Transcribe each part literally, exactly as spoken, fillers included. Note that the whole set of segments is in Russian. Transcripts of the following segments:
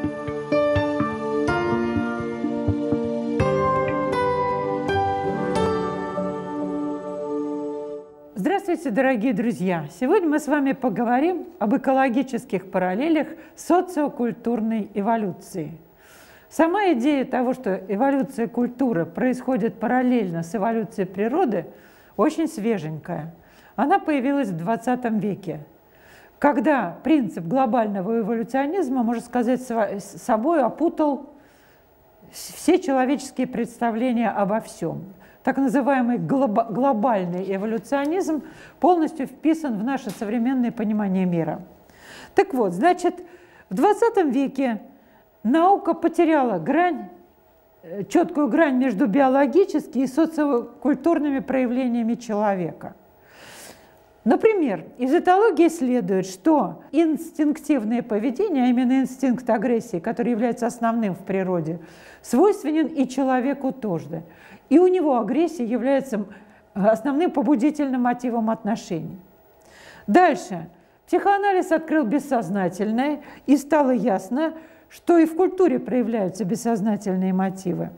Здравствуйте, дорогие друзья! Сегодня мы с вами поговорим об экологических параллелях социокультурной эволюции. Сама идея того, что эволюция культуры происходит параллельно с эволюцией природы, очень свеженькая. Она появилась в двадцатом веке, когда принцип глобального эволюционизма, можно сказать, собой опутал все человеческие представления обо всем. Так называемый глобальный эволюционизм полностью вписан в наше современное понимание мира. Так вот, значит, в двадцатом веке наука потеряла грань, четкую грань между биологическими и социокультурными проявлениями человека. Например, из этологии следует, что инстинктивное поведение, а именно инстинкт агрессии, который является основным в природе, свойственен и человеку тоже. И у него агрессия является основным побудительным мотивом отношений. Дальше. Психоанализ открыл бессознательное, и стало ясно, что и в культуре проявляются бессознательные мотивы.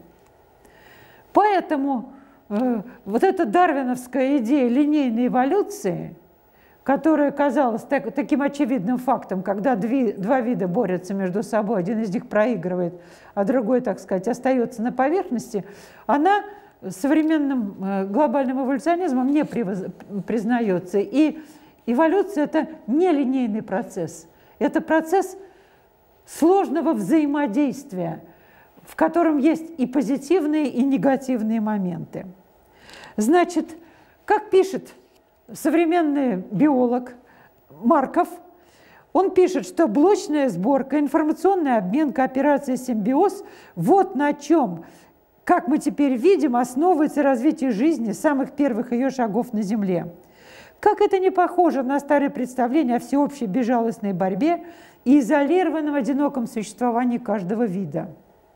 Поэтому э, вот эта дарвиновская идея линейной эволюции, которая казалась так, таким очевидным фактом, когда две, два вида борются между собой, один из них проигрывает, а другой, так сказать, остается на поверхности, она современным э, глобальным эволюционизмом не признается. И эволюция – это не линейный процесс, это процесс сложного взаимодействия, в котором есть и позитивные, и негативные моменты. Значит, как пишет современный биолог Марков, он пишет, что блочная сборка, информационный обмен, кооперация, симбиоз – вот на чем, как мы теперь видим, основывается развитие жизни с самых первых ее шагов на Земле. Как это не похоже на старые представления о всеобщей безжалостной борьбе и изолированном одиноком существовании каждого вида.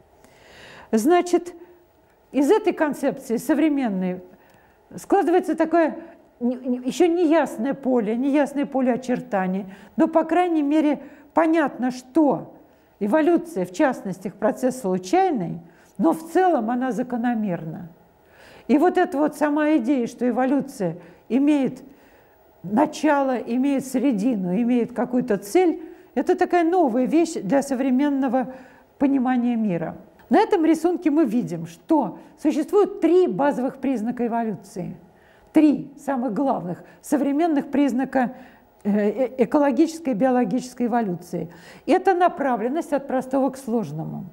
Значит, из этой концепции современной складывается такое еще неясное поле, неясное поле очертаний, но, по крайней мере, понятно, что эволюция, в частности, процесс случайный, но в целом она закономерна. И вот эта вот сама идея, что эволюция имеет начало, имеет середину, имеет какую-то цель, это такая новая вещь для современного понимания мира. На этом рисунке мы видим, что существует три базовых признака эволюции. Три самых главных современных признака экологической и биологической эволюции. Это направленность от простого к сложному.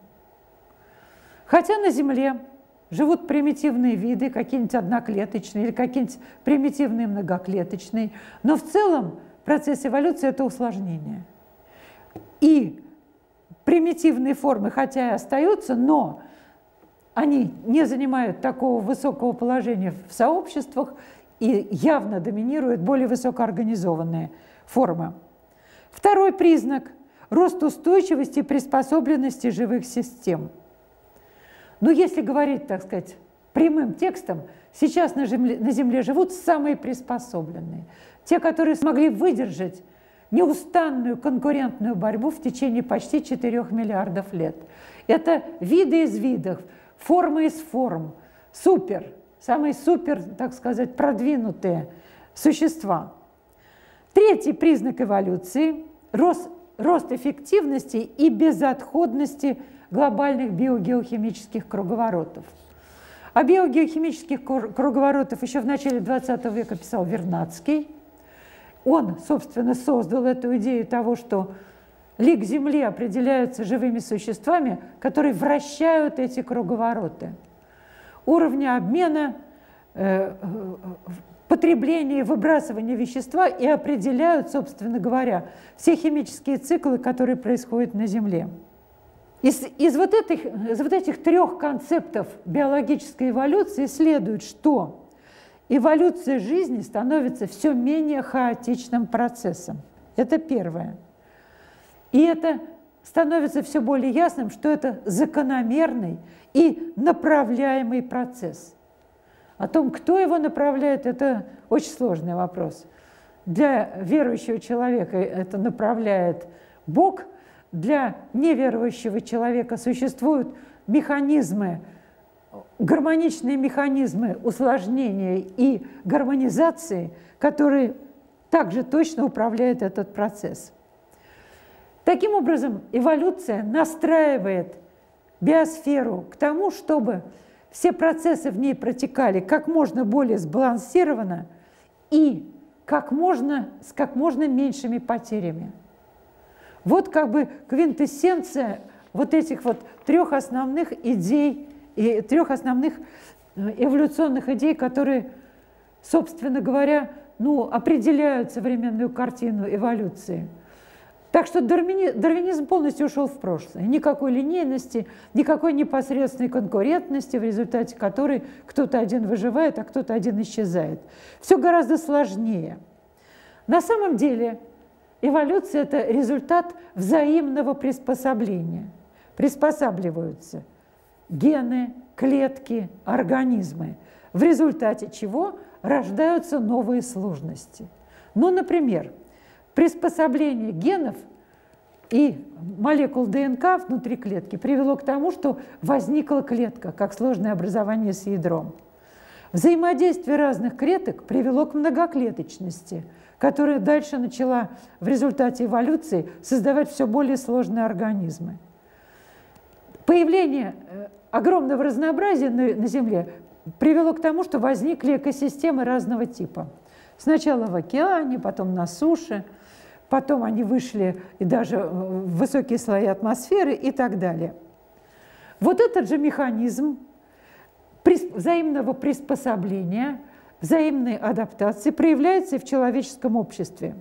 Хотя на Земле живут примитивные виды, какие-нибудь одноклеточные или какие-нибудь примитивные многоклеточные, но в целом процесс эволюции – это усложнение. И примитивные формы, хотя и остаются, но они не занимают такого высокого положения в сообществах и явно доминируют более высокоорганизованные формы. Второй признак – рост устойчивости и приспособленности живых систем. Но если говорить, так сказать, прямым текстом, сейчас на Земле, на Земле живут самые приспособленные. Те, которые смогли выдержать неустанную конкурентную борьбу в течение почти четырёх миллиардов лет. Это виды из видов, формы из форм, супер, самые супер, так сказать, продвинутые существа. Третий признак эволюции – рост, рост эффективности и безотходности глобальных биогеохимических круговоротов. О биогеохимических круговоротах еще в начале двадцатого века писал Вернадский. Он, собственно, создал эту идею того, что лик Земли определяется живыми существами, которые вращают эти круговороты. Уровни обмена, э, потребления и выбрасывания вещества и определяют, собственно говоря, все химические циклы, которые происходят на Земле. Из, из, вот этих, из вот этих трех концептов биологической эволюции следует, что эволюция жизни становится все менее хаотичным процессом. Это первое. И это становится все более ясным, что это закономерный и направляемый процесс. О том, кто его направляет, это очень сложный вопрос. Для верующего человека это направляет Бог, для неверующего человека существуют механизмы, гармоничные механизмы усложнения и гармонизации, которые также точно управляют этот процесс. Таким образом, эволюция настраивает биосферу к тому, чтобы все процессы в ней протекали как можно более сбалансированно и как можно, с как можно меньшими потерями. Вот как бы квинтэссенция вот этих вот трех основных идей, и трех основных эволюционных идей, которые, собственно говоря, ну, определяют современную картину эволюции. Так что дарвинизм полностью ушел в прошлое. Никакой линейности, никакой непосредственной конкурентности, в результате которой кто-то один выживает, а кто-то один исчезает. Все гораздо сложнее. На самом деле эволюция – это результат взаимного приспособления. Приспосабливаются гены, клетки, организмы, в результате чего рождаются новые сложности. Ну, например, приспособление генов и молекул ДНК внутри клетки привело к тому, что возникла клетка, как сложное образование с ядром. Взаимодействие разных клеток привело к многоклеточности, которая дальше начала в результате эволюции создавать все более сложные организмы. Появление огромного разнообразия на Земле привело к тому, что возникли экосистемы разного типа. Сначала в океане, потом на суше, потом они вышли и даже в высокие слои атмосферы и так далее. Вот этот же механизм взаимного приспособления, взаимной адаптации проявляется и в человеческом обществе.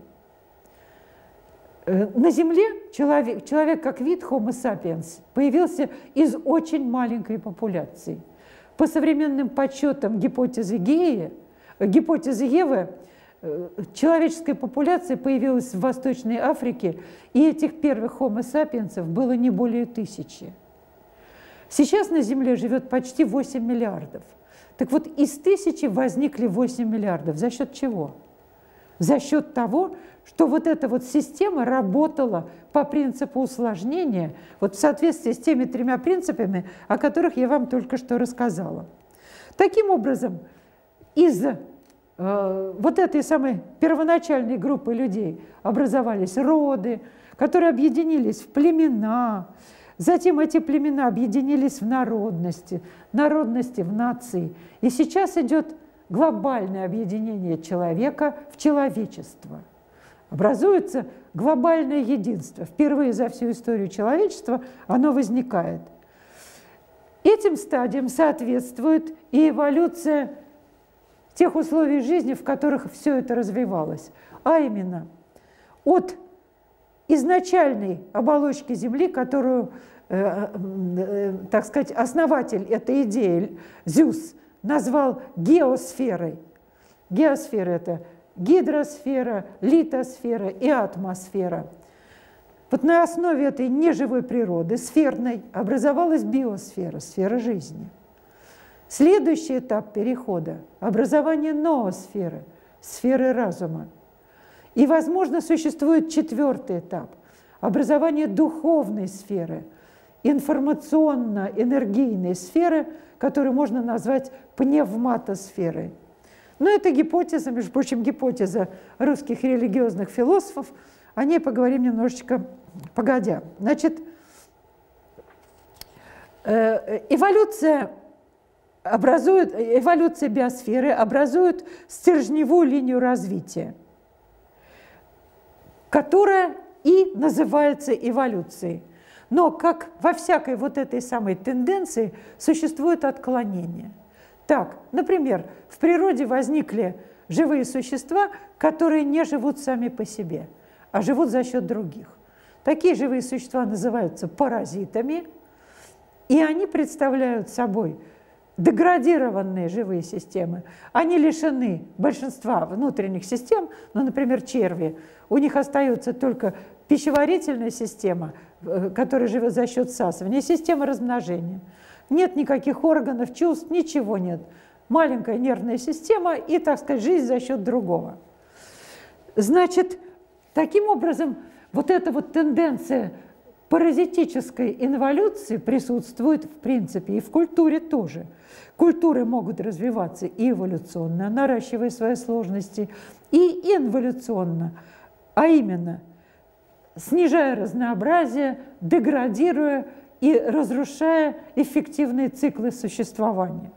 На Земле человек, человек как вид Homo sapiens появился из очень маленькой популяции. По современным подсчетам гипотезы Геи, гипотезы Евы, человеческая популяция появилась в Восточной Африке, и этих первых Homo sapiens было не более тысячи. Сейчас на Земле живет почти восемь миллиардов. Так вот, из тысячи возникли восемь миллиардов. За счет чего? За счет того, что вот эта вот система работала по принципу усложнения, вот в соответствии с теми тремя принципами, о которых я вам только что рассказала. Таким образом, из э, вот этой самой первоначальной группы людей образовались роды, которые объединились в племена, затем эти племена объединились в народности, народности в нации. И сейчас идет глобальное объединение человека в человечество. Образуется глобальное единство. Впервые за всю историю человечества оно возникает. Этим стадиям соответствует и эволюция тех условий жизни, в которых все это развивалось. А именно, от изначальной оболочки Земли, которую, э, э, так сказать, основатель этой идеи, Зевс, назвал геосферой. Геосфера – это гидросфера, литосфера и атмосфера. Вот на основе этой неживой природы, сферной, образовалась биосфера, сфера жизни. Следующий этап перехода – образование ноосферы, сферы разума. И, возможно, существует четвертый этап – образование духовной сферы, информационно-энергийной сферы, которую можно назвать пневматосферой. Но это гипотеза, между прочим, гипотеза русских религиозных философов. О ней поговорим немножечко погодя. Значит, эволюция, образует, эволюция биосферы образует стержневую линию развития, которая и называется эволюцией. Но, как во всякой вот этой самой тенденции, существует отклонение. Так, например, в природе возникли живые существа, которые не живут сами по себе, а живут за счет других. Такие живые существа называются паразитами, и они представляют собой деградированные живые системы. Они лишены большинства внутренних систем, ну, например, черви. У них остается только пищеварительная система, которая живет за счет всасывания, система размножения. Нет никаких органов, чувств, ничего нет. Маленькая нервная система и, так сказать, жизнь за счет другого. Значит, таким образом, вот эта вот тенденция паразитической инволюции присутствует в принципе и в культуре тоже. Культуры могут развиваться и эволюционно, наращивая свои сложности, и инволюционно, а именно снижая разнообразие, деградируя и разрушая эффективные циклы существования.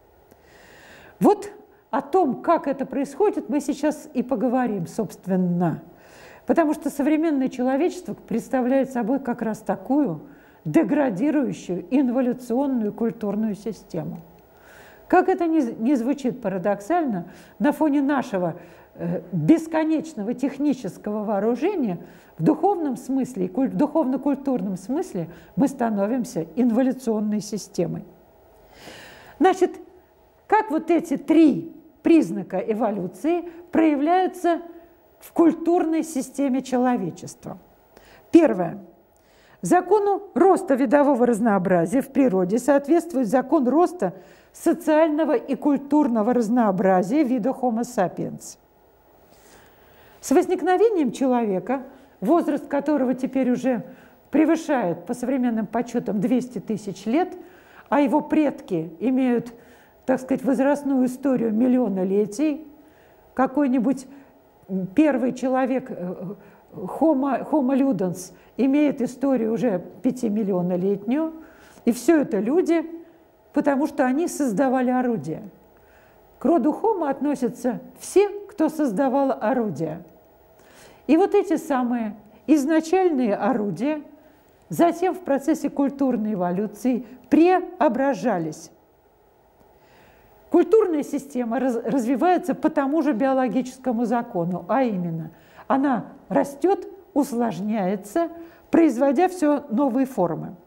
Вот о том, как это происходит, мы сейчас и поговорим, собственно. Потому что современное человечество представляет собой как раз такую деградирующую инволюционную культурную систему. Как это ни, ни звучит парадоксально, на фоне нашего э, бесконечного технического вооружения в духовном смысле, в духовно-культурном смысле мы становимся инволюционной системой. Значит, как вот эти три признака эволюции проявляются в культурной системе человечества? Первое. Закону роста видового разнообразия в природе соответствует закон роста социального и культурного разнообразия вида Homo sapiens. С возникновением человека, возраст которого теперь уже превышает по современным подсчетам двести тысяч лет, а его предки имеют, так сказать, возрастную историю миллионолетий, какой-нибудь первый человек, Homo, Homo ludens, имеет историю уже пятимиллионолетнюю, и все это люди, потому что они создавали орудия. К роду Homo относятся все, кто создавал орудия. И вот эти самые изначальные орудия затем в процессе культурной эволюции преображались. Культурная система раз, развивается по тому же биологическому закону, а именно она растет, усложняется, производя все новые формы.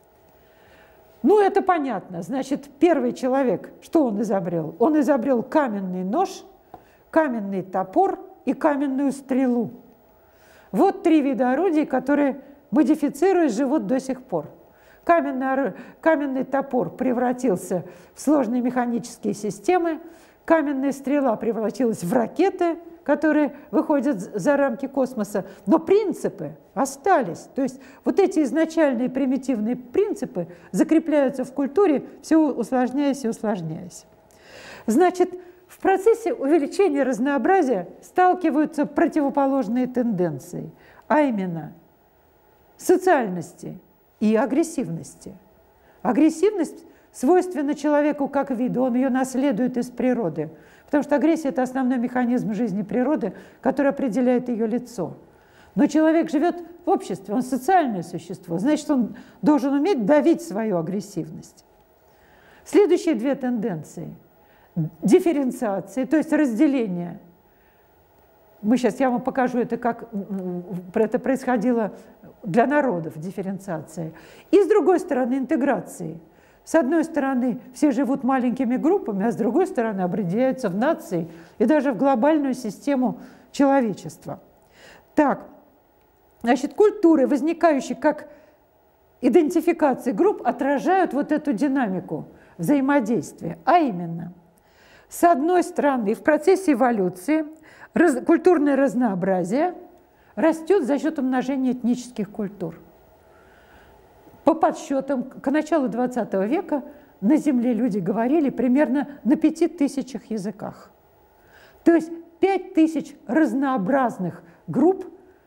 Ну, это понятно. Значит, первый человек, что он изобрел? Он изобрел каменный нож, каменный топор и каменную стрелу. Вот три вида орудий, которые, модифицируясь, живут до сих пор. Каменный, каменный топор превратился в сложные механические системы, каменная стрела превратилась в ракеты, которые выходят за рамки космоса, но принципы остались. То есть вот эти изначальные примитивные принципы закрепляются в культуре, все усложняясь и усложняясь. Значит, в процессе увеличения разнообразия сталкиваются противоположные тенденции, а именно социальности и агрессивности. Агрессивность свойственна человеку как виду, он ее наследует из природы, потому что агрессия – это основной механизм жизни природы, который определяет ее лицо. Но человек живет в обществе, он социальное существо, значит, он должен уметь давить свою агрессивность. Следующие две тенденции – дифференциация, то есть разделение. Мы сейчас, я вам покажу это, как это происходило для народов, дифференциация. И с другой стороны, интеграции. С одной стороны, все живут маленькими группами, а с другой стороны, объединяются в нации и даже в глобальную систему человечества. Так, значит, культуры, возникающие как идентификации групп, отражают вот эту динамику взаимодействия. А именно, с одной стороны, в процессе эволюции раз, культурное разнообразие растет за счет умножения этнических культур. По подсчетам, к началу двадцатого века на Земле люди говорили примерно на пяти тысячах языках. То есть пять тысяч разнообразных групп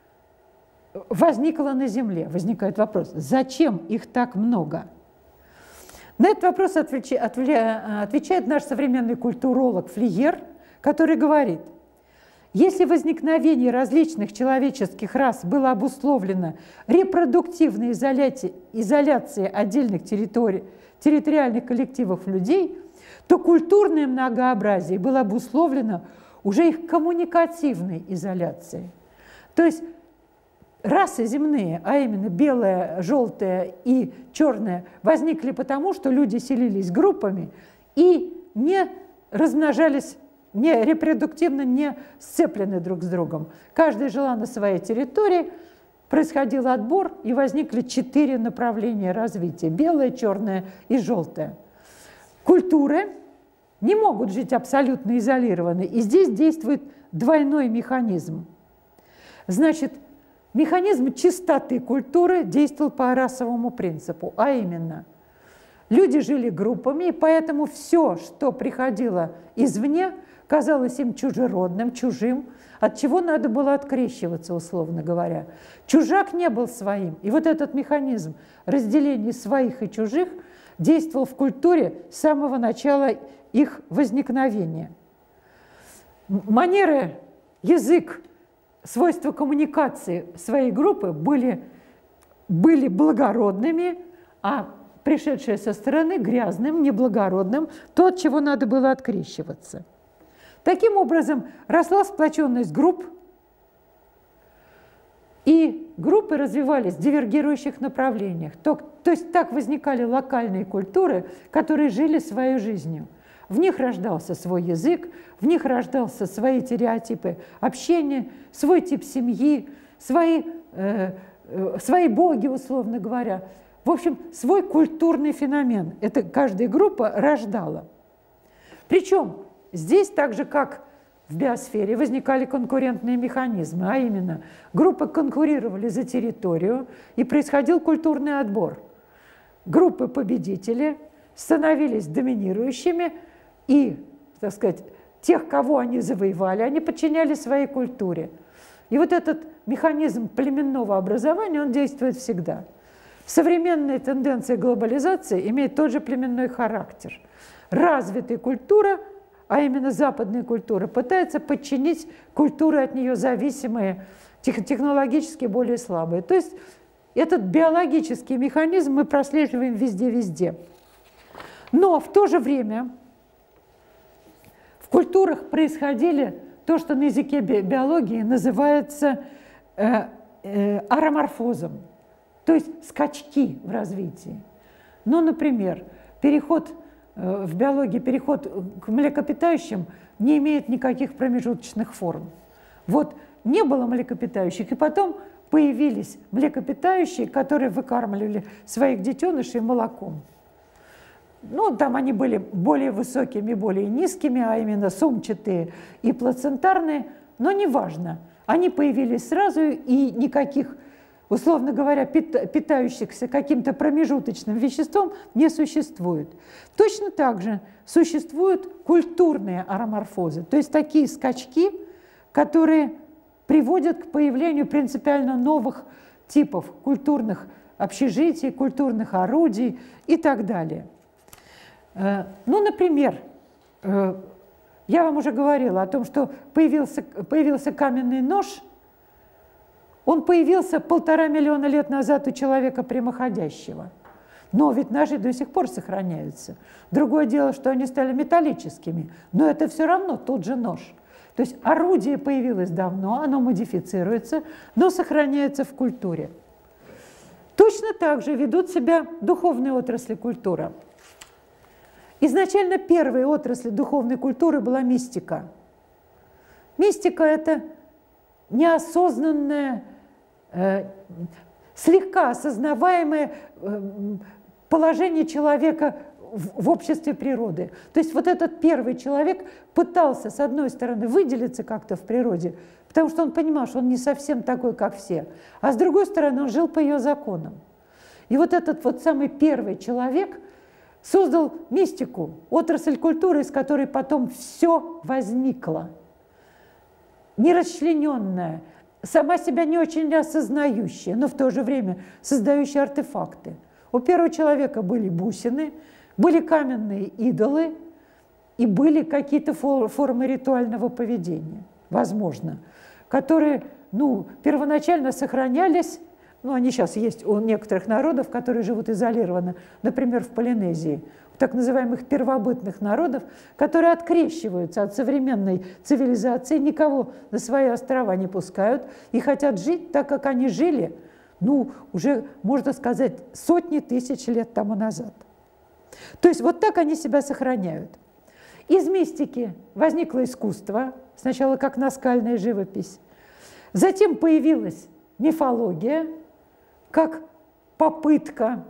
возникло на Земле. Возникает вопрос, зачем их так много? На этот вопрос отвечает наш современный культуролог Флиер, который говорит, если возникновение различных человеческих рас было обусловлено репродуктивной изоляцией, изоляцией отдельных территорий, территориальных коллективов людей, то культурное многообразие было обусловлено уже их коммуникативной изоляцией. То есть расы земные, а именно белая, желтая и черная, возникли потому, что люди селились группами и не размножались, не репродуктивно не сцеплены друг с другом. Каждая жила на своей территории, происходил отбор, и возникли четыре направления развития – белое, черное и желтое. Культуры не могут жить абсолютно изолированно, и здесь действует двойной механизм. Значит, Механизм чистоты культуры действовал по расовому принципу, а именно люди жили группами, и поэтому все, что приходило извне, казалось им чужеродным, чужим, от чего надо было открещиваться, условно говоря. Чужак не был своим. И вот этот механизм разделения своих и чужих действовал в культуре с самого начала их возникновения. Манеры, язык, свойства коммуникации своей группы были, были благородными, а пришедшее со стороны грязным, неблагородным, то, от чего надо было открещиваться. Таким образом, росла сплоченность групп, и группы развивались в дивергирующих направлениях. То, то есть так возникали локальные культуры, которые жили своей жизнью. В них рождался свой язык, в них рождался свои стереотипы общения, свой тип семьи, свои, э, э, свои боги, условно говоря. В общем, свой культурный феномен. Это каждая группа рождала. Причем здесь, так же как в биосфере, возникали конкурентные механизмы, а именно группы конкурировали за территорию, и происходил культурный отбор. Группы победителей становились доминирующими, и, так сказать, тех, кого они завоевали, они подчиняли своей культуре. И вот этот механизм племенного образования, он действует всегда. Современная тенденция глобализации имеет тот же племенной характер. Развитая культура, а именно западная культура, пытается подчинить культуры от нее зависимые, технологически более слабые. То есть этот биологический механизм мы прослеживаем везде-везде. Но в то же время в культурах происходили то, что на языке биологии называется э, э, ароморфозом, то есть скачки в развитии. Ну, например, переход э, в биологии, переход к млекопитающим не имеет никаких промежуточных форм. Вот не было млекопитающих, и потом появились млекопитающие, которые выкармливали своих детенышей молоком. Ну, там они были более высокими, более низкими, а именно сумчатые и плацентарные, но неважно. Они появились сразу, и никаких, условно говоря, питающихся каким-то промежуточным веществом не существует. Точно так же существуют культурные ароморфозы, то есть такие скачки, которые приводят к появлению принципиально новых типов культурных общежитий, культурных орудий и так далее. Ну, например, я вам уже говорила о том, что появился, появился каменный нож. Он появился полтора миллиона лет назад у человека прямоходящего. Но ведь ножи до сих пор сохраняются. Другое дело, что они стали металлическими, но это все равно тот же нож. То есть орудие появилось давно, оно модифицируется, но сохраняется в культуре. Точно так же ведут себя духовные отрасли культуры. Изначально первой отраслью духовной культуры была мистика. Мистика – это неосознанное, э, слегка осознаваемое э, положение человека в, в обществе природы. То есть вот этот первый человек пытался, с одной стороны, выделиться как-то в природе, потому что он понимал, что он не совсем такой, как все, а с другой стороны, он жил по ее законам. И вот этот вот самый первый человек создал мистику, отрасль культуры, из которой потом все возникло. Нерасчлененная, сама себя не очень осознающая, но в то же время создающая артефакты. У первого человека были бусины, были каменные идолы и были какие-то формы ритуального поведения, возможно, которые, ну, первоначально сохранялись. Ну, они сейчас есть у некоторых народов, которые живут изолированно, например, в Полинезии, у так называемых первобытных народов, которые открещиваются от современной цивилизации, никого на свои острова не пускают и хотят жить так, как они жили, ну, уже, можно сказать, сотни тысяч лет тому назад. То есть вот так они себя сохраняют. Из мистики возникло искусство, сначала как наскальная живопись, затем появилась мифология, как попытка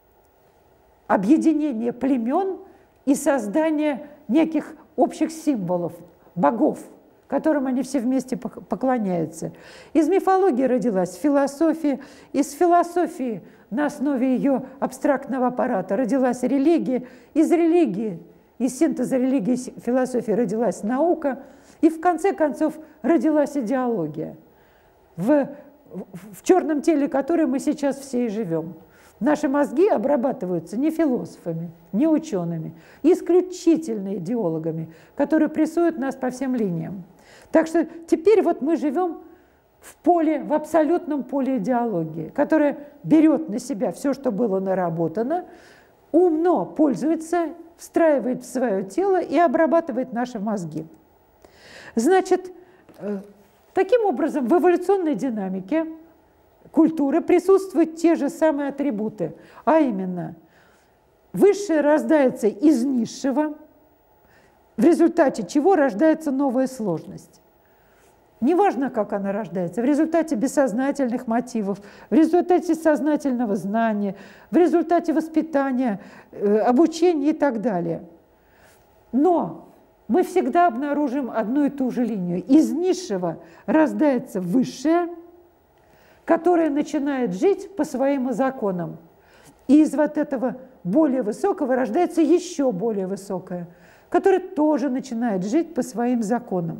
объединения племен и создания неких общих символов, богов, которым они все вместе поклоняются. Из мифологии родилась философия, из философии на основе ее абстрактного аппарата родилась религия, из религии, из синтеза религии и философии родилась наука, и в конце концов родилась идеология, в, в черном теле которой мы сейчас все и живем. Наши мозги обрабатываются не философами, не учеными, исключительно идеологами, которые прессуют нас по всем линиям. Так что теперь вот мы живем в поле, в абсолютном поле идеологии, которая берет на себя все, что было наработано, умно пользуется, встраивает в свое тело и обрабатывает наши мозги. Значит, таким образом, в эволюционной динамике культуры присутствуют те же самые атрибуты, а именно высшее рождается из низшего, в результате чего рождается новая сложность. Неважно, как она рождается, в результате бессознательных мотивов, в результате сознательного знания, в результате воспитания, обучения и так далее. Но мы всегда обнаружим одну и ту же линию. Из низшего рождается высшее, которое начинает жить по своим законам. И из вот этого более высокого рождается еще более высокое, которое тоже начинает жить по своим законам.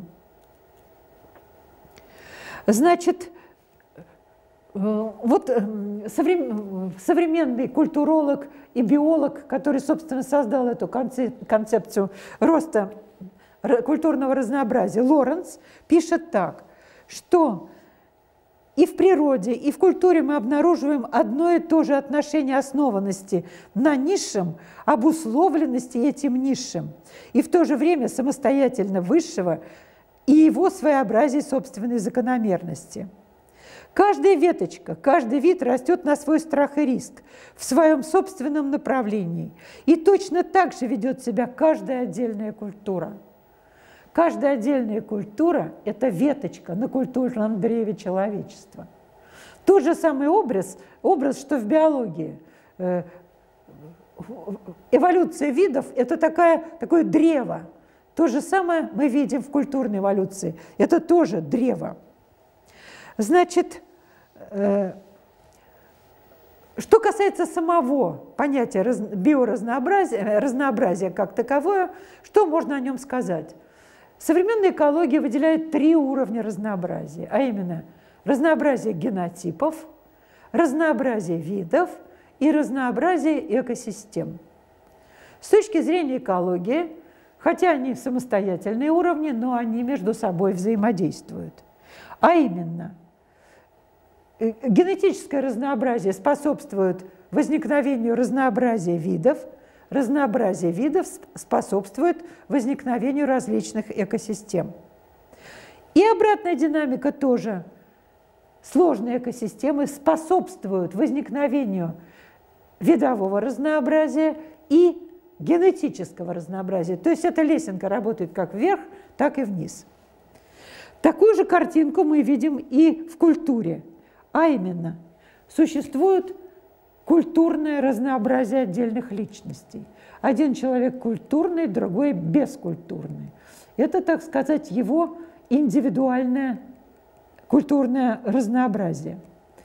Значит, вот современный культуролог и биолог, который, собственно, создал эту концепцию роста культурного разнообразия, Лоренц, пишет так, что и в природе, и в культуре мы обнаруживаем одно и то же отношение основанности на низшем, обусловленности этим низшим, и в то же время самостоятельно высшего и его своеобразие собственной закономерности. Каждая веточка, каждый вид растет на свой страх и риск в своем собственном направлении. И точно так же ведет себя каждая отдельная культура. Каждая отдельная культура – это веточка на культурном древе человечества. Тот же самый образ, образ, что в биологии. Эволюция видов – это такая, такое древо. То же самое мы видим в культурной эволюции. Это тоже древо. Значит, э, что касается самого понятия раз, биоразнообразия, разнообразия как таковое, что можно о нем сказать? Современная экология выделяет три уровня разнообразия, а именно разнообразие генотипов, разнообразие видов и разнообразие экосистем. С точки зрения экологии, хотя они самостоятельные уровни, но они между собой взаимодействуют. А именно, генетическое разнообразие способствует возникновению разнообразия видов, разнообразие видов способствует возникновению различных экосистем. И обратная динамика тоже. Сложные экосистемы способствуют возникновению видового разнообразия и генетического разнообразия. То есть эта лесенка работает как вверх, так и вниз. Такую же картинку мы видим и в культуре. А именно, существует культурное разнообразие отдельных личностей. Один человек культурный, другой бескультурный. Это, так сказать, его индивидуальное культурное разнообразие.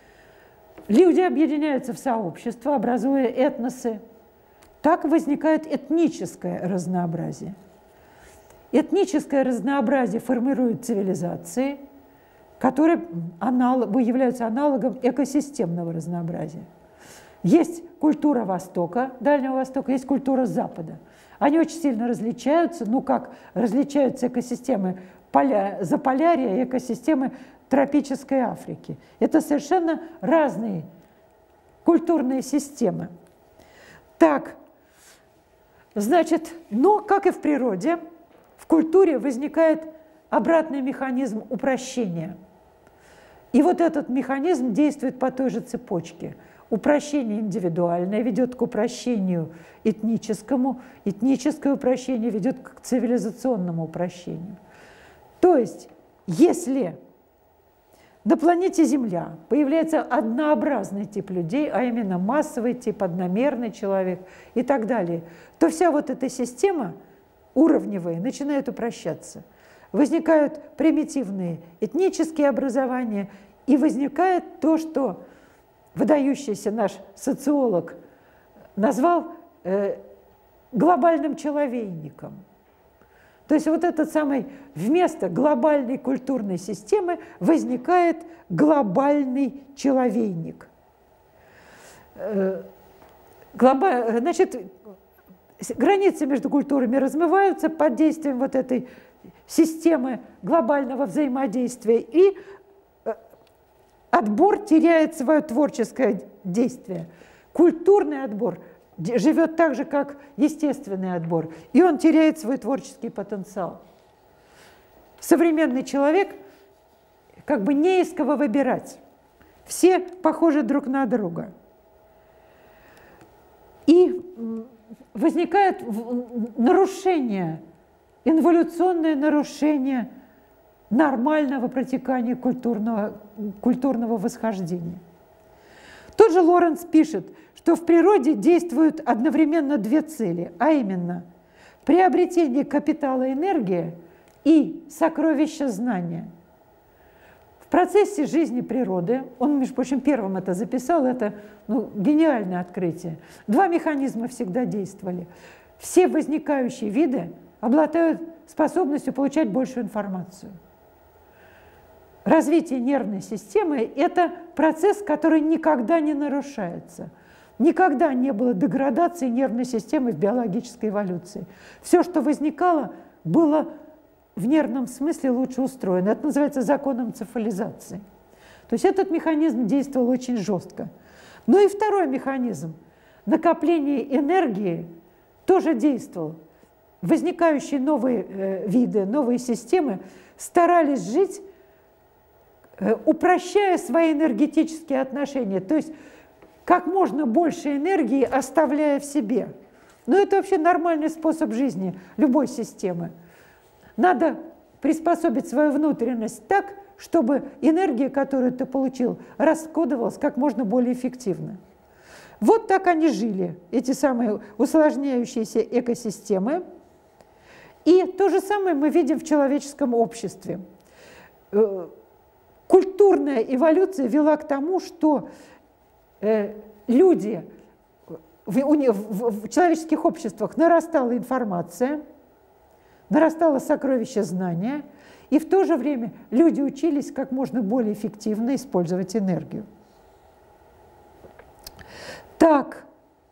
Люди объединяются в сообщества, образуя этносы. Так возникает этническое разнообразие. Этническое разнообразие формирует цивилизации, которые аналог, являются аналогом экосистемного разнообразия. Есть культура Востока, Дальнего Востока, есть культура Запада. Они очень сильно различаются, ну как различаются экосистемы поля, Заполярья и экосистемы тропической Африки. Это совершенно разные культурные системы. Так, значит, но, как и в природе, в культуре возникает обратный механизм упрощения. И вот этот механизм действует по той же цепочке. Упрощение индивидуальное ведет к упрощению этническому, этническое упрощение ведет к цивилизационному упрощению. То есть, если на планете Земля появляется однообразный тип людей, а именно массовый тип, одномерный человек и так далее, то вся вот эта система уровневая начинает упрощаться. возникают примитивные этнические образования, и возникает то, что выдающийся наш социолог назвал э, глобальным человейником. То есть вот этот самый, вместо глобальной культурной системы возникает глобальный человейник. Э, глоба... Значит, границы между культурами размываются под действием вот этой системы глобального взаимодействия, и отбор теряет свое творческое действие. Культурный отбор живет так же, как естественный отбор, и он теряет свой творческий потенциал. Современный человек как бы не из кого выбирать. Все похожи друг на друга. И возникает нарушение, инволюционное нарушение нормального протекания культурного, культурного восхождения. Тот же Лоренц пишет, что в природе действуют одновременно две цели, а именно приобретение капитала энергии и сокровища знания. В процессе жизни природы, он, между прочим, первым это записал, это ну, гениальное открытие, два механизма всегда действовали. Все возникающие виды обладают способностью получать большую информацию. Развитие нервной системы – это процесс, который никогда не нарушается. Никогда не было деградации нервной системы в биологической эволюции. Все, что возникало, было в нервном смысле лучше устроено. Это называется законом цефализации. То есть этот механизм действовал очень жестко. Но и второй механизм – накопление энергии тоже действовал. Возникающие новые э, виды, новые системы старались жить, э, упрощая свои энергетические отношения, то есть как можно больше энергии оставляя в себе. Но это вообще нормальный способ жизни любой системы. Надо приспособить свою внутренность так, чтобы энергия, которую ты получил, расходовалась как можно более эффективно. Вот так они жили, эти самые усложняющиеся экосистемы. И то же самое мы видим в человеческом обществе. Культурная эволюция вела к тому, что люди в человеческих обществах нарастала информация, нарастало сокровище знания, и в то же время люди учились как можно более эффективно использовать энергию. Так,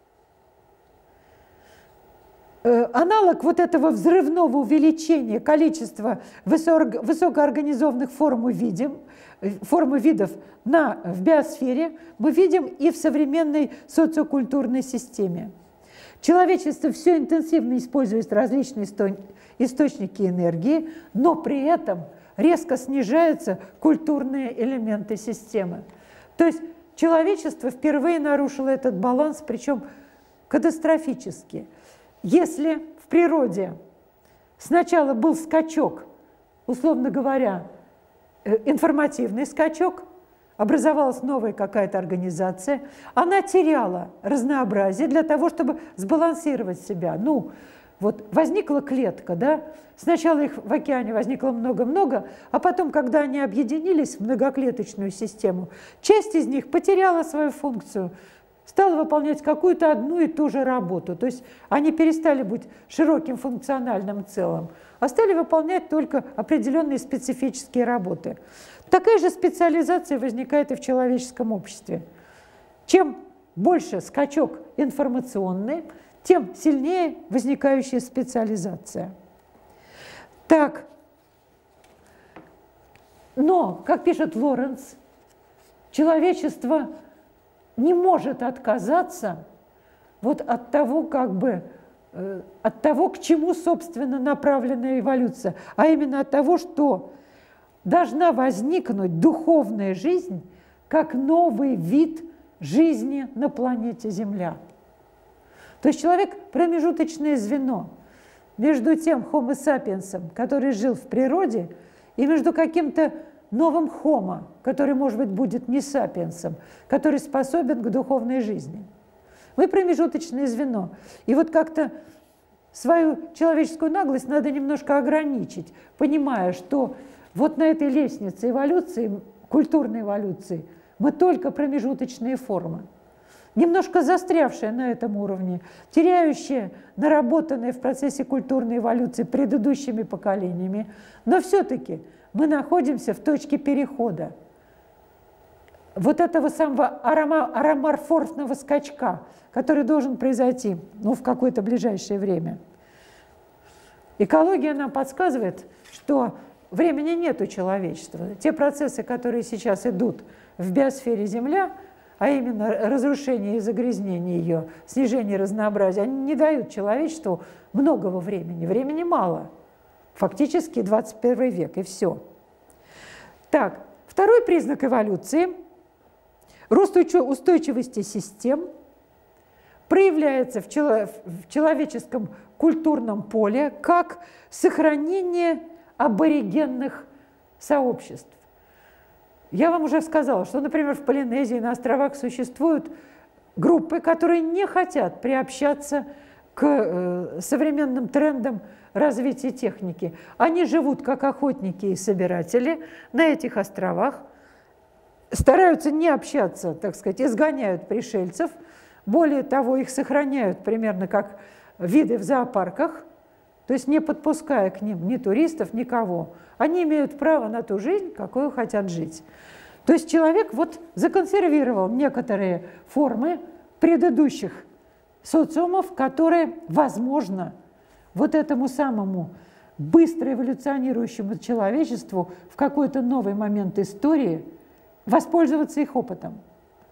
аналог вот этого взрывного увеличения количества высокоорганизованных форм, видим, форм видов на, в биосфере мы видим и в современной социокультурной системе. Человечество все интенсивно использует различные источники энергии, но при этом резко снижаются культурные элементы системы. То есть человечество впервые нарушило этот баланс, причем катастрофически. Если в природе сначала был скачок, условно говоря, информативный скачок, образовалась новая какая-то организация, она теряла разнообразие для того, чтобы сбалансировать себя. Ну, вот возникла клетка, да? Сначала их в океане возникло много-много, а потом, когда они объединились в многоклеточную систему, часть из них потеряла свою функцию, стала выполнять какую-то одну и ту же работу. То есть они перестали быть широким функциональным целым, а стали выполнять только определенные специфические работы. Такая же специализация возникает и в человеческом обществе. Чем больше скачок информационный, тем сильнее возникающая специализация. Так, но, как пишет Лоренц, человечество не может отказаться вот от того, как бы, э, от того, к чему, собственно, направлена эволюция, а именно от того, что должна возникнуть духовная жизнь как новый вид жизни на планете Земля. То есть человек – промежуточное звено между тем Homo sapiens, который жил в природе, и между каким-то новым Homo, который, может быть, будет не сапиенсом, который способен к духовной жизни. Мы промежуточное звено. И вот как-то свою человеческую наглость надо немножко ограничить, понимая, что вот на этой лестнице эволюции, культурной эволюции, мы только промежуточные формы, немножко застрявшие на этом уровне, теряющие наработанные в процессе культурной эволюции предыдущими поколениями, но все-таки мы находимся в точке перехода вот этого самого ароморфного скачка, который должен произойти, ну, в какое-то ближайшее время. Экология нам подсказывает, что времени нет у человечества. Те процессы, которые сейчас идут в биосфере Земля, а именно разрушение и загрязнение ее, снижение разнообразия, они не дают человечеству многого времени. Времени мало. Фактически двадцать первый век, и все. Так, второй признак эволюции – рост устойчивости систем проявляется в, чело в человеческом культурном поле как сохранение аборигенных сообществ. Я вам уже сказала, что, например, в Полинезии на островах существуют группы, которые не хотят приобщаться к э, современным трендам развития техники. Они живут как охотники и собиратели на этих островах, стараются не общаться, так сказать, изгоняют пришельцев. Более того, их сохраняют примерно как виды в зоопарках, то есть не подпуская к ним ни туристов, никого. Они имеют право на ту жизнь, какую хотят жить. То есть человек вот законсервировал некоторые формы предыдущих социумов, которые, возможно, вот этому самому быстро эволюционирующему человечеству в какой-то новый момент истории воспользоваться их опытом.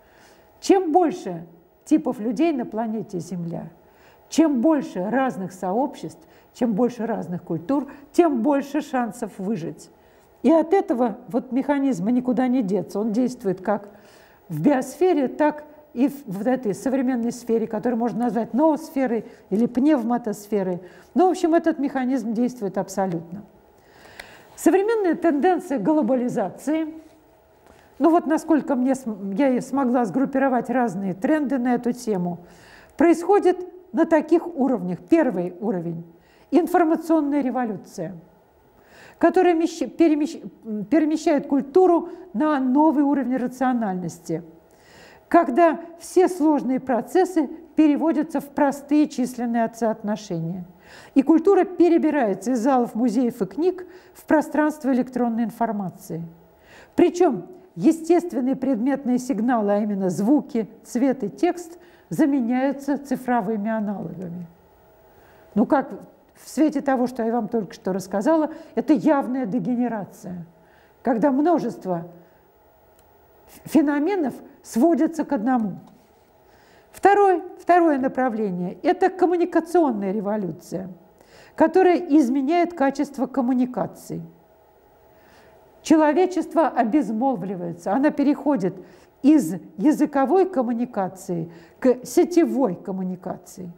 Чем больше типов людей на планете Земля, чем больше разных сообществ, чем больше разных культур, тем больше шансов выжить. И от этого вот механизма никуда не деться. Он действует как в биосфере, так и в этой современной сфере, которую можно назвать ноосферой или пневматосферой. Но, в общем, этот механизм действует абсолютно. Современная тенденция глобализации, ну вот насколько мне, я смогла сгруппировать разные тренды на эту тему, происходит на таких уровнях. Первый уровень – информационная революция, которая перемещает культуру на новый уровень рациональности, когда все сложные процессы переводятся в простые численные соотношения. И культура перебирается из залов музеев и книг в пространство электронной информации. Причем естественные предметные сигналы, а именно звуки, цвет и текст, заменяются цифровыми аналогами. Ну как в свете того, что я вам только что рассказала, это явная дегенерация, когда множество феноменов сводятся к одному. Второе, второе направление – это коммуникационная революция, которая изменяет качество коммуникаций. Человечество обезмолвливается, она переходит из языковой коммуникации к сетевой коммуникации.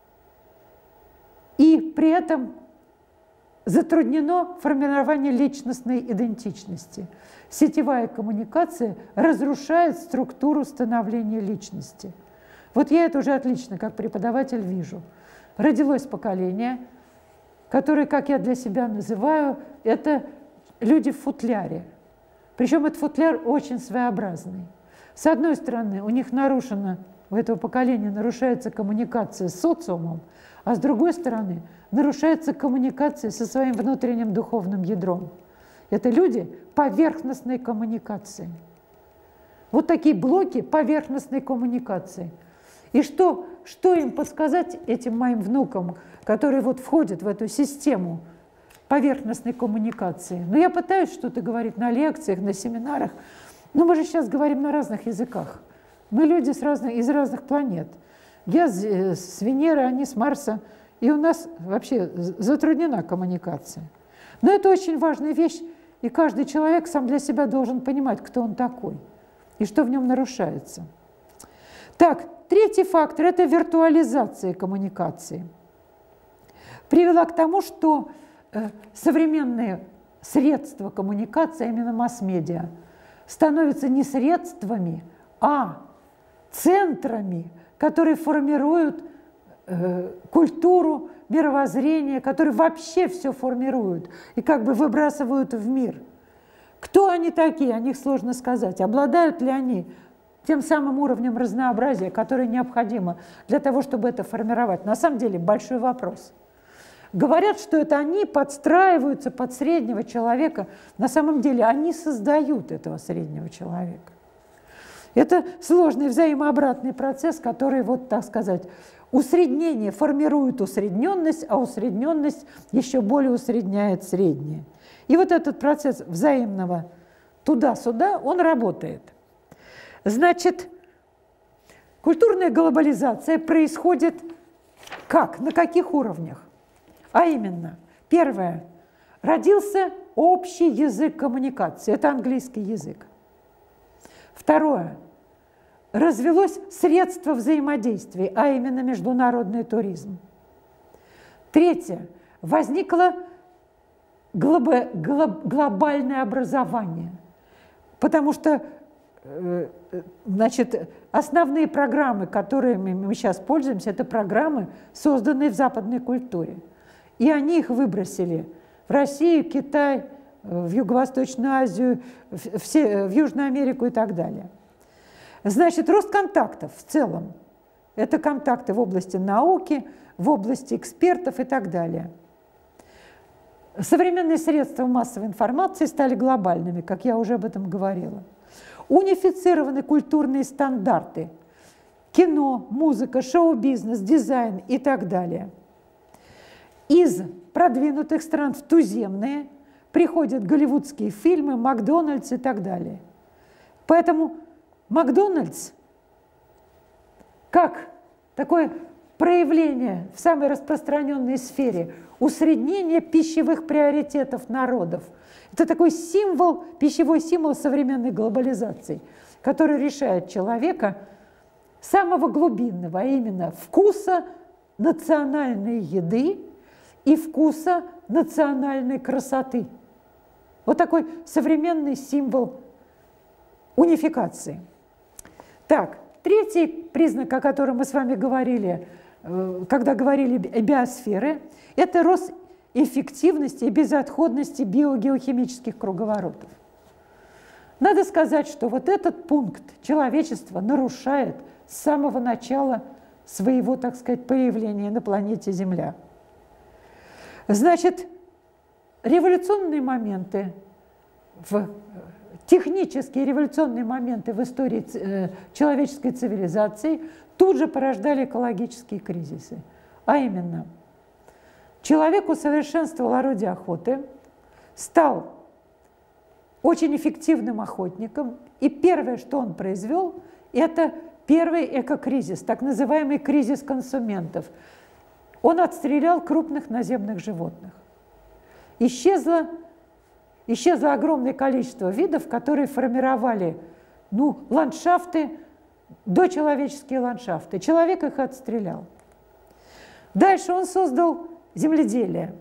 И при этом затруднено формирование личностной идентичности. Сетевая коммуникация разрушает структуру становления личности. Вот я это уже отлично, как преподаватель, вижу. Родилось поколение, которое, как я для себя называю, это люди в футляре. Причем этот футляр очень своеобразный. С одной стороны, у них нарушена, у этого поколения нарушается коммуникация с социумом, а с другой стороны, нарушается коммуникация со своим внутренним духовным ядром. Это люди поверхностной коммуникации. Вот такие блоки поверхностной коммуникации. И что, что им подсказать этим моим внукам, которые вот входят в эту систему поверхностной коммуникации? Ну, я пытаюсь что-то говорить на лекциях, на семинарах, но мы же сейчас говорим на разных языках. Мы люди с разных, из разных планет. Я с Венеры, они с Марса, и у нас вообще затруднена коммуникация. Но это очень важная вещь, и каждый человек сам для себя должен понимать, кто он такой и что в нем нарушается. Так, третий фактор – это виртуализация коммуникации. Привела к тому, что э, современные средства коммуникации, а именно масс-медиа, становятся не средствами, а центрами, которые формируют э, культуру, мировоззрение, которые вообще все формируют и как бы выбрасывают в мир. Кто они такие, о них сложно сказать. Обладают ли они тем самым уровнем разнообразия, который необходимо для того, чтобы это формировать? На самом деле большой вопрос. Говорят, что это они подстраиваются под среднего человека. На самом деле они создают этого среднего человека. Это сложный взаимообратный процесс, который, вот так сказать, усреднение формирует усредненность, а усредненность еще более усредняет среднее. И вот этот процесс взаимного туда-сюда, он работает. Значит, культурная глобализация происходит как? На каких уровнях? А именно, первое, родился общий язык коммуникации, это английский язык. Второе, развелось средство взаимодействия, а именно международный туризм. Третье, возникло глоб- глоб- глобальное образование, потому что значит, основные программы, которыми мы сейчас пользуемся, это программы, созданные в западной культуре. И они их выбросили в Россию, Китай, в Юго-Восточную Азию, в, все, в Южную Америку и так далее. Значит, рост контактов в целом. Это контакты в области науки, в области экспертов и так далее. Современные средства массовой информации стали глобальными, как я уже об этом говорила. Унифицированы культурные стандарты. Кино, музыка, шоу-бизнес, дизайн и так далее. Из продвинутых стран в туземные приходят голливудские фильмы, Макдональдс и так далее. Поэтому Макдональдс как такое проявление в самой распространенной сфере усреднения пищевых приоритетов народов. Это такой символ, пищевой символ современной глобализации, который решает человека самого глубинного, а именно вкуса национальной еды и вкуса национальной красоты. Вот такой современный символ унификации. Так, третий признак, о котором мы с вами говорили, когда говорили о биосфере, это рост эффективности и безотходности биогеохимических круговоротов. Надо сказать, что вот этот пункт человечество нарушает с самого начала своего, так сказать, появления на планете Земля. Значит, революционные моменты, в, технические революционные моменты в истории э, человеческой цивилизации тут же порождали экологические кризисы. А именно, человек усовершенствовал орудие охоты, стал очень эффективным охотником, и первое, что он произвел, это первый экокризис, так называемый кризис консументов. Он отстрелял крупных наземных животных. Исчезло, исчезло огромное количество видов, которые формировали ну, ландшафты, дочеловеческие ландшафты. Человек их отстрелял. Дальше он создал земледелие.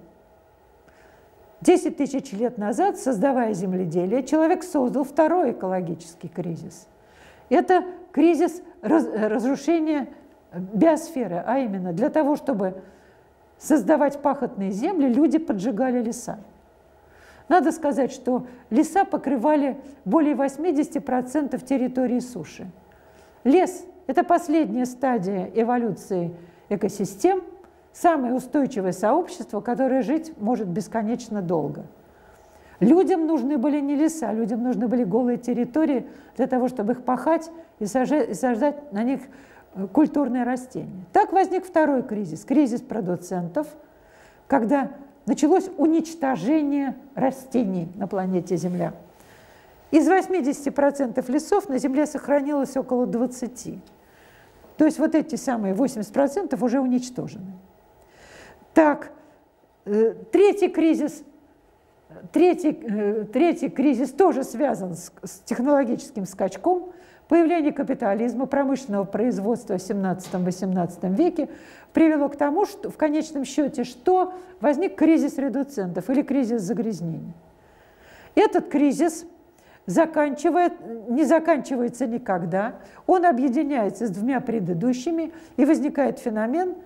Десять тысяч лет назад, создавая земледелие, человек создал второй экологический кризис. Это кризис раз, разрушения биосферы, а именно для того, чтобы создавать пахотные земли, люди поджигали леса. Надо сказать, что леса покрывали более восьмидесяти процентов территории суши. Лес – это последняя стадия эволюции экосистем, самое устойчивое сообщество, которое жить может бесконечно долго. Людям нужны были не леса, людям нужны были голые территории для того, чтобы их пахать и сажать, и сажать на них культурные растения. Так возник второй кризис, кризис продуцентов, когда началось уничтожение растений на планете Земля. Из восьмидесяти процентов лесов на Земле сохранилось около двадцати процентов. То есть вот эти самые восемьдесят процентов уже уничтожены. Так, третий кризис, третий, третий кризис тоже связан с, с технологическим скачком. Появление капитализма, промышленного производства в семнадцатом-восемнадцатом веке привело к тому, что в конечном счете, что возник кризис редуцентов или кризис загрязнения. Этот кризис заканчивает, не заканчивается никогда, он объединяется с двумя предыдущими, и возникает феномен,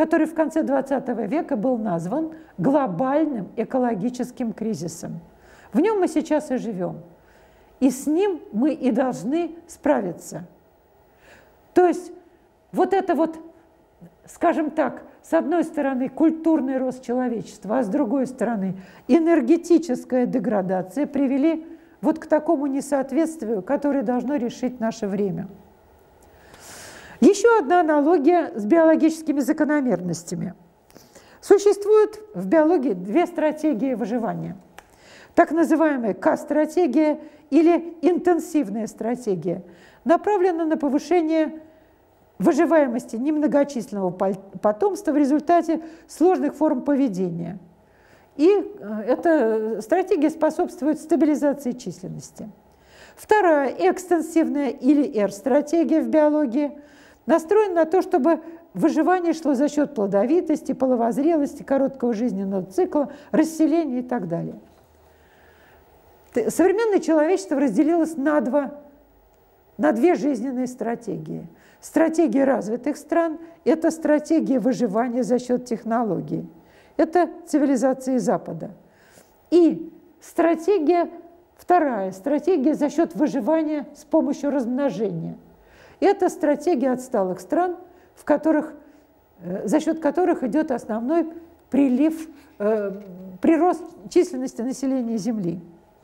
который в конце двадцатого века был назван глобальным экологическим кризисом. В нем мы сейчас и живем. И с ним мы и должны справиться. То есть вот это вот, скажем так, с одной стороны культурный рост человечества, а с другой стороны энергетическая деградация привели вот к такому несоответствию, которое должно решить наше время. Еще одна аналогия с биологическими закономерностями. Существует в биологии две стратегии выживания. Так называемая К-стратегия или интенсивная стратегия направлена на повышение выживаемости немногочисленного потомства в результате сложных форм поведения. И эта стратегия способствует стабилизации численности. Вторая, экстенсивная или Р-стратегия в биологии, настроена на то, чтобы выживание шло за счет плодовитости, половозрелости, короткого жизненного цикла, расселения и так далее. Современное человечество разделилось на, два, на две жизненные стратегии. Стратегия развитых стран – это стратегия выживания за счет технологий. Это цивилизации Запада. И стратегия, вторая стратегия за счет выживания с помощью размножения. Это стратегия отсталых стран, в которых, за счет которых идет основной прилив, э, прирост численности населения Земли.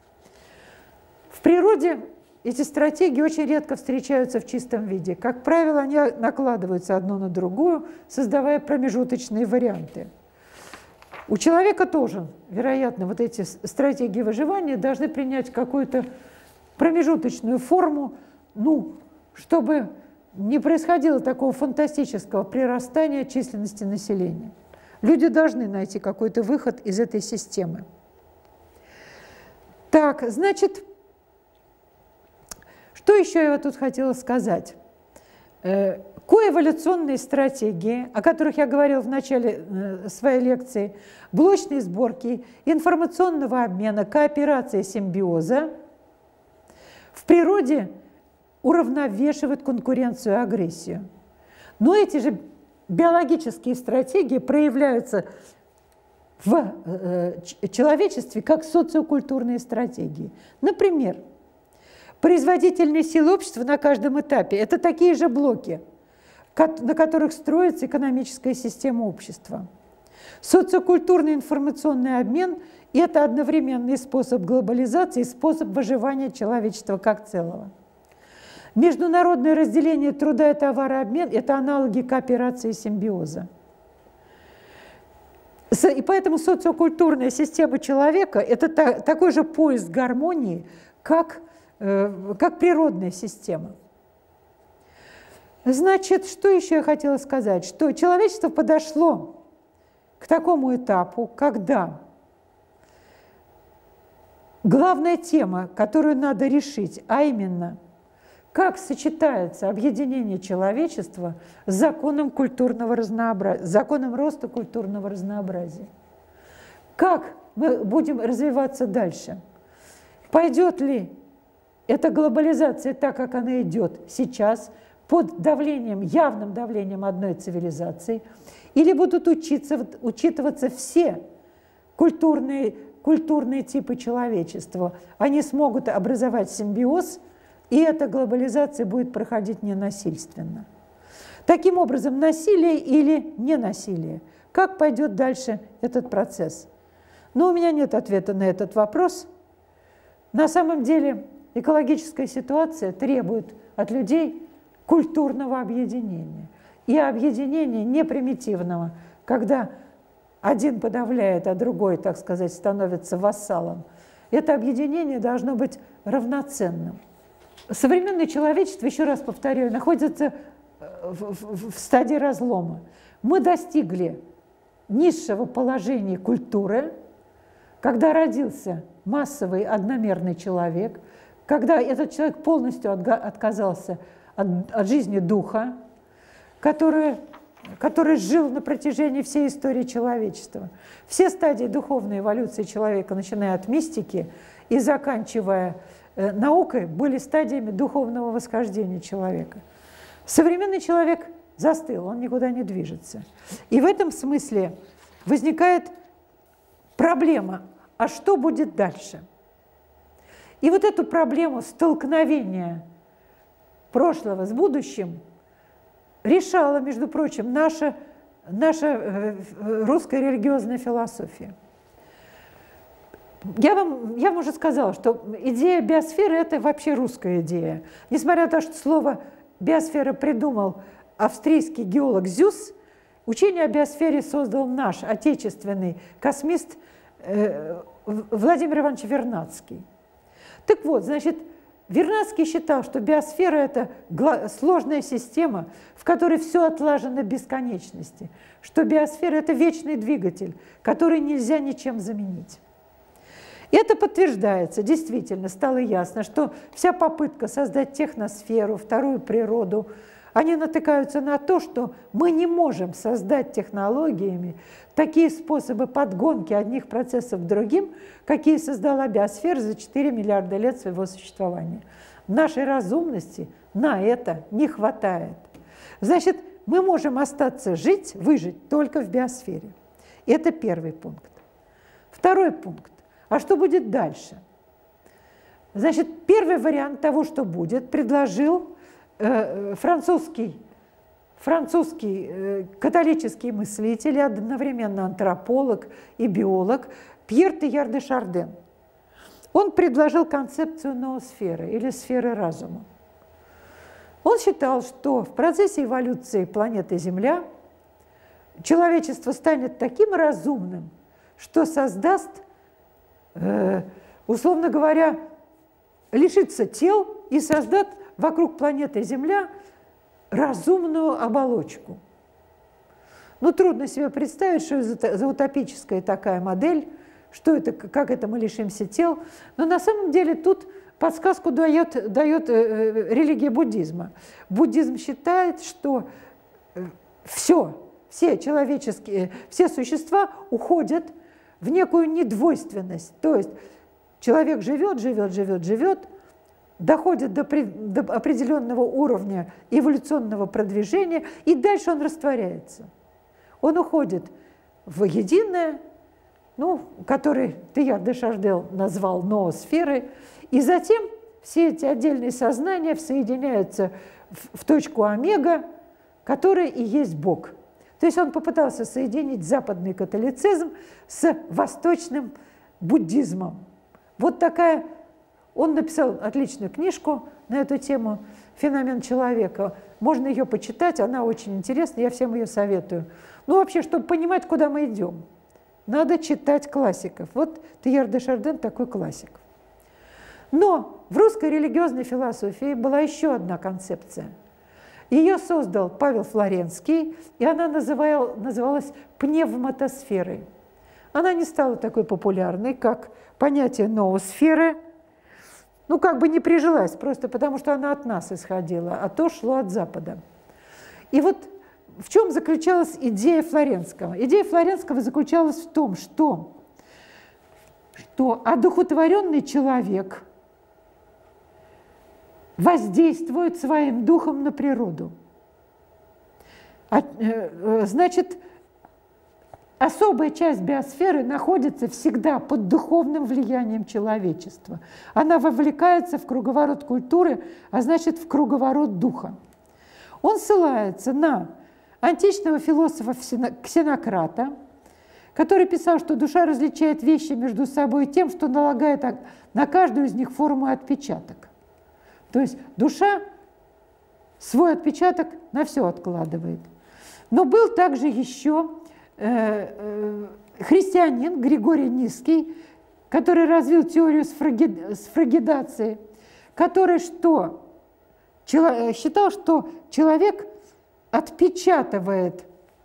В природе эти стратегии очень редко встречаются в чистом виде. Как правило, они накладываются одну на другую, создавая промежуточные варианты. У человека тоже, вероятно, вот эти стратегии выживания должны принять какую-то промежуточную форму, ну, чтобы не происходило такого фантастического прирастания численности населения. Люди должны найти какой-то выход из этой системы. Так, значит, что еще я тут хотела сказать? Коэволюционные стратегии, о которых я говорила в начале своей лекции, блочной сборки, информационного обмена, кооперации, симбиоза, в природе уравновешивают конкуренцию и агрессию. Но эти же биологические стратегии проявляются в человечестве как социокультурные стратегии. Например, производительные силы общества на каждом этапе – это такие же блоки, на которых строится экономическая система общества. Социокультурный информационный обмен – это одновременный способ глобализации и способ выживания человечества как целого. Международное разделение труда и товарообмен – это аналоги кооперации и симбиоза. И поэтому социокультурная система человека – это такой же поиск гармонии, как, как природная система. Значит, что еще я хотела сказать? Что человечество подошло к такому этапу, когда главная тема, которую надо решить, а именно – как сочетается объединение человечества с законом культурного разнообразия, законом роста культурного разнообразия? Как мы будем развиваться дальше? Пойдет ли эта глобализация так, как она идет сейчас, под давлением, явным давлением одной цивилизации, или будут учиться, учитываться все культурные, культурные типы человечества? Они смогут образовать симбиоз, и эта глобализация будет проходить ненасильственно. Таким образом, насилие или ненасилие? Как пойдет дальше этот процесс? Но у меня нет ответа на этот вопрос. На самом деле экологическая ситуация требует от людей культурного объединения. И объединения не примитивного, когда один подавляет, а другой, так сказать, становится вассалом. Это объединение должно быть равноценным. Современное человечество, еще раз повторяю, находится в, в, в стадии разлома. Мы достигли низшего положения культуры, когда родился массовый одномерный человек, когда этот человек полностью отказался от, от жизни духа, который, который жил на протяжении всей истории человечества. Все стадии духовной эволюции человека, начиная от мистики и заканчивая наукой, были стадиями духовного восхождения человека. Современный человек застыл, он никуда не движется. И в этом смысле возникает проблема, а что будет дальше? И вот эту проблему столкновения прошлого с будущим решала, между прочим, наша, наша русская религиозная философия. Я вам, я вам уже сказала, что идея биосферы – это вообще русская идея. Несмотря на то, что слово «биосфера» придумал австрийский геолог Зюсс, учение о биосфере создал наш отечественный космист э, Владимир Иванович Вернадский. Так вот, значит, Вернадский считал, что биосфера – это сложная система, в которой все отлажено бесконечности, что биосфера – это вечный двигатель, который нельзя ничем заменить. Это подтверждается, действительно, стало ясно, что вся попытка создать техносферу, вторую природу, они натыкаются на то, что мы не можем создать технологиями такие способы подгонки одних процессов к другим, какие создала биосфера за четыре миллиарда лет своего существования. Нашей разумности на это не хватает. Значит, мы можем остаться жить, выжить только в биосфере. Это первый пункт. Второй пункт. А что будет дальше? Значит, первый вариант того, что будет, предложил э, французский, французский э, католический мыслитель, и одновременно антрополог и биолог Пьер Тейяр де Шарден. Он предложил концепцию ноосферы или сферы разума. Он считал, что в процессе эволюции планеты Земля человечество станет таким разумным, что создаст, условно говоря, лишится тел и создаст вокруг планеты Земля разумную оболочку. Ну, трудно себе представить, что это за утопическая такая модель, что это, как это мы лишимся тел. Но на самом деле тут подсказку дает, дает религия буддизма. Буддизм считает, что все, все человеческие, все существа уходят в некую недвойственность. То есть человек живет, живет, живет, живет, доходит до, до определенного уровня эволюционного продвижения, и дальше он растворяется. Он уходит в единое, ну, который Тейяр де Шарден назвал ноосферой, и затем все эти отдельные сознания соединяются в, в точку омега, которая и есть Бог. То есть он попытался соединить западный католицизм с восточным буддизмом. Вот такая... Он написал отличную книжку на эту тему «Феномен человека». Можно ее почитать, она очень интересна, я всем ее советую. Ну, вообще, чтобы понимать, куда мы идем, надо читать классиков. Вот Тейяр де Шарден такой классик. Но в русской религиозной философии была еще одна концепция. Ее создал Павел Флоренский, и она называла, называлась пневматосферой. Она не стала такой популярной, как понятие ноосферы. Ну, как бы не прижилась, просто потому что она от нас исходила, а то шло от Запада. И вот в чем заключалась идея Флоренского? Идея Флоренского заключалась в том, что, что одухотворенный человек воздействует своим духом на природу. Значит, особая часть биосферы находится всегда под духовным влиянием человечества. Она вовлекается в круговорот культуры, а значит, в круговорот духа. Он ссылается на античного философа Ксенократа, который писал, что душа различает вещи между собой тем, что налагает на каждую из них форму и отпечаток. То есть душа свой отпечаток на все откладывает. Но был также еще э, э, христианин Григорий Низкий, который развил теорию сфрагидации, который что? Чело, считал, что человек отпечатывает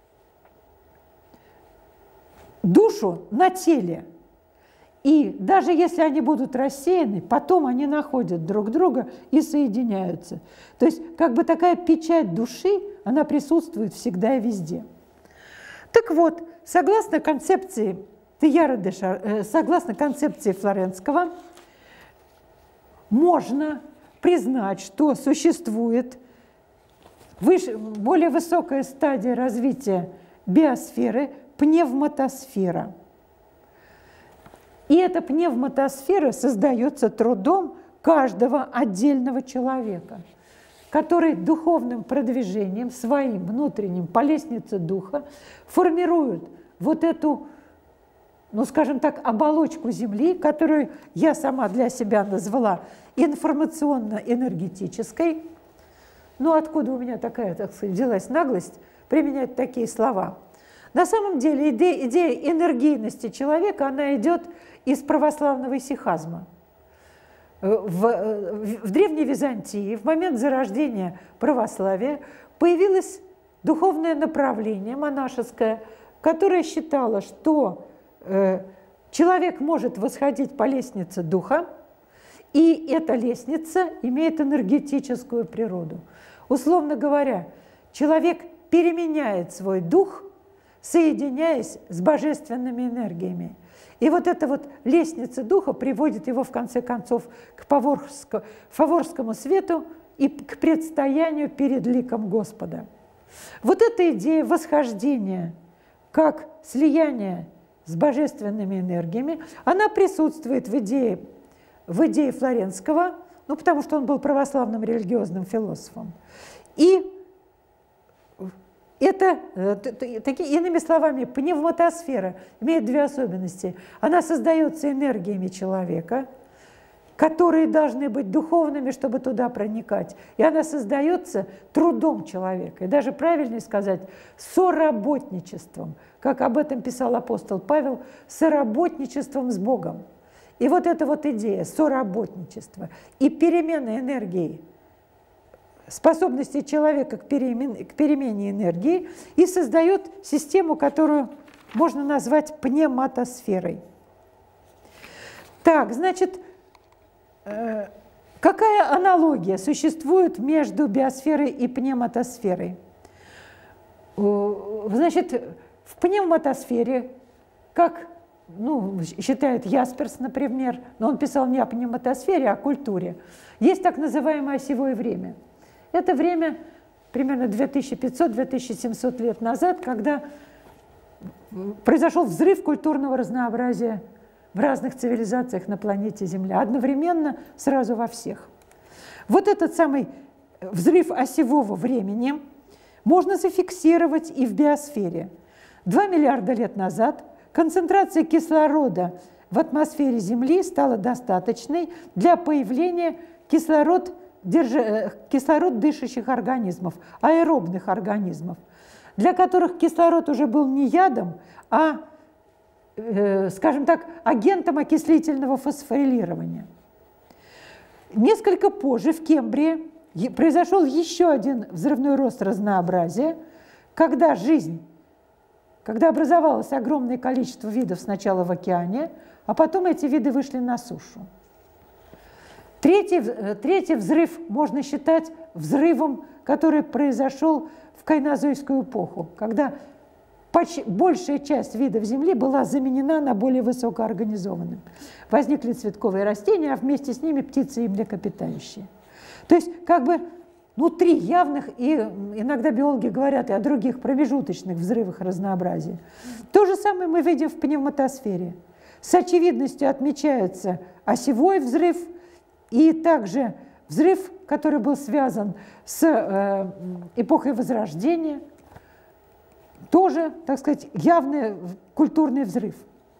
душу на теле. И даже если они будут рассеяны, потом они находят друг друга и соединяются. То есть как бы такая печать души, она присутствует всегда и везде. Так вот, согласно концепции Тейяра де Шардена, согласно концепции Флоренского, можно признать, что существует выше, более высокая стадия развития биосферы – пневматосфера. И эта пневматосфера создается трудом каждого отдельного человека, который духовным продвижением, своим внутренним по лестнице духа формирует вот эту, ну, скажем так, оболочку Земли, которую я сама для себя назвала информационно-энергетической. Ну, откуда у меня такая, так сказать, взялась наглость применять такие слова? На самом деле идея, идея энергийности человека, она идет из православного исихазма. В, в Древней Византии в момент зарождения православия появилось духовное направление монашеское, которое считало, что э, человек может восходить по лестнице духа, и эта лестница имеет энергетическую природу. Условно говоря, человек переменяет свой дух, соединяясь с божественными энергиями. И вот эта вот лестница духа приводит его, в конце концов, к фаворскому, фаворскому свету и к предстоянию перед ликом Господа. Вот эта идея восхождения как слияния с божественными энергиями, она присутствует в идее, в идее Флоренского, ну, потому что он был православным религиозным философом. И это, такие, иными словами, пневматосфера имеет две особенности. Она создается энергиями человека, которые должны быть духовными, чтобы туда проникать. И она создается трудом человека. И даже правильнее сказать, соработничеством, как об этом писал апостол Павел, соработничеством с Богом. И вот эта вот идея соработничества и перемена энергии, способности человека к перемене, к перемене энергии и создает систему, которую можно назвать пневматосферой. Так, значит, э, какая аналогия существует между биосферой и пневматосферой? Значит, в пневматосфере, как ну, считает Ясперс, например, но он писал не о пневматосфере, а о культуре, есть так называемое осевое время. Это время примерно две тысячи пятьсот — две тысячи семьсот лет назад, когда произошел взрыв культурного разнообразия в разных цивилизациях на планете Земля, одновременно сразу во всех. Вот этот самый взрыв осевого времени можно зафиксировать и в биосфере. Два миллиарда лет назад концентрация кислорода в атмосфере Земли стала достаточной для появления кислород Держи, кислород дышащих организмов, аэробных организмов, для которых кислород уже был не ядом, а, э, скажем так, агентом окислительного фосфорилирования. Несколько позже в Кембрии произошел еще один взрывной рост разнообразия, когда жизнь, когда образовалось огромное количество видов сначала в океане, а потом эти виды вышли на сушу. Третий, третий взрыв можно считать взрывом, который произошел в кайнозойскую эпоху, когда большая часть видов Земли была заменена на более высокоорганизованным. Возникли цветковые растения, а вместе с ними птицы и млекопитающие. То есть как бы ну, три явных, и иногда биологи говорят и о других промежуточных взрывах разнообразия. То же самое мы видим в пневматосфере. С очевидностью отмечается осевой взрыв, и также взрыв, который был связан с э, эпохой Возрождения, тоже, так сказать, явный культурный взрыв.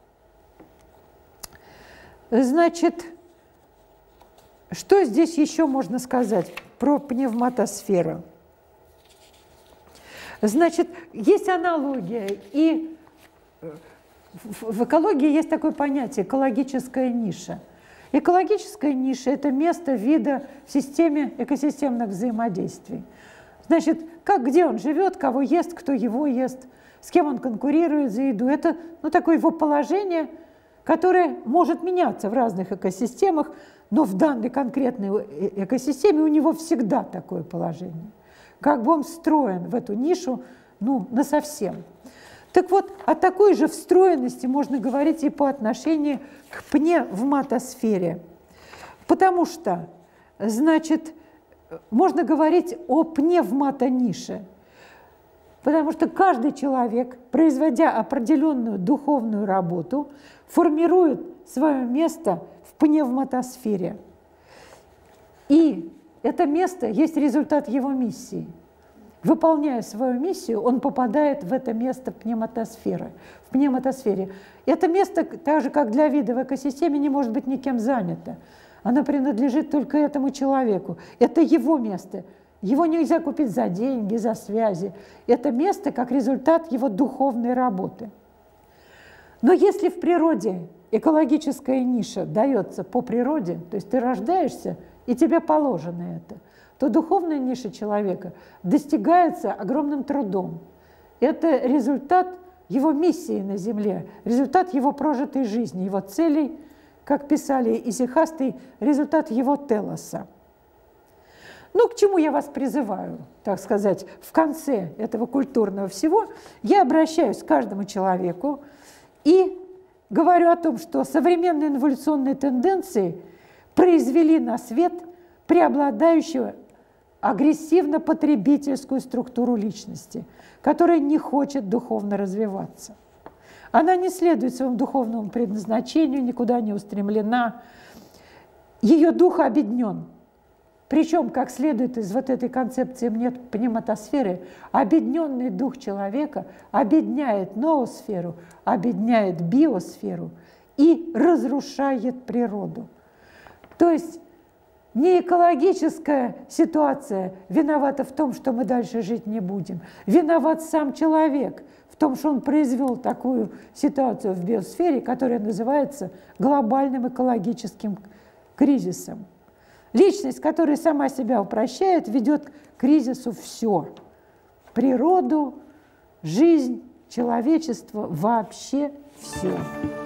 Значит, что здесь еще можно сказать про пневматосферу? Значит, есть аналогия, и в экологии есть такое понятие экологическая ниша. Экологическая ниша – это место вида в системе экосистемных взаимодействий. Значит, как, где он живет, кого ест, кто его ест, с кем он конкурирует за еду. Это ну, такое его положение, которое может меняться в разных экосистемах, но в данной конкретной экосистеме у него всегда такое положение. Как бы он встроен в эту нишу ну, насовсем. Так вот, о такой же встроенности можно говорить и по отношению к пневматосфере. Потому что, значит, можно говорить о пневматонише, потому что каждый человек, производя определенную духовную работу, формирует свое место в пневматосфере. И это место есть результат его миссии. Выполняя свою миссию, он попадает в это место пневматосферы, в пневматосфере. Это место, так же как для вида в экосистеме, не может быть никем занято. Оно принадлежит только этому человеку. Это его место. Его нельзя купить за деньги, за связи. Это место как результат его духовной работы. Но если в природе экологическая ниша дается по природе, то есть ты рождаешься, и тебе положено это, то духовная ниша человека достигается огромным трудом. Это результат его миссии на Земле, результат его прожитой жизни, его целей, как писали исихасты, результат его телоса. Ну, к чему я вас призываю, так сказать, в конце этого культурного всего, я обращаюсь к каждому человеку и говорю о том, что современные эволюционные тенденции произвели на свет преобладающую агрессивно-потребительскую структуру личности, которая не хочет духовно развиваться. Она не следует своему духовному предназначению, никуда не устремлена. Ее дух обеднен. Причем, как следует из вот этой концепции пневматосферы, обедненный дух человека обедняет ноосферу, обедняет биосферу и разрушает природу. То есть не экологическая ситуация виновата в том, что мы дальше жить не будем. Виноват сам человек в том, что он произвел такую ситуацию в биосфере, которая называется глобальным экологическим кризисом. Личность, которая сама себя упрощает, ведет к кризису все. Природу, жизнь, человечество, вообще все.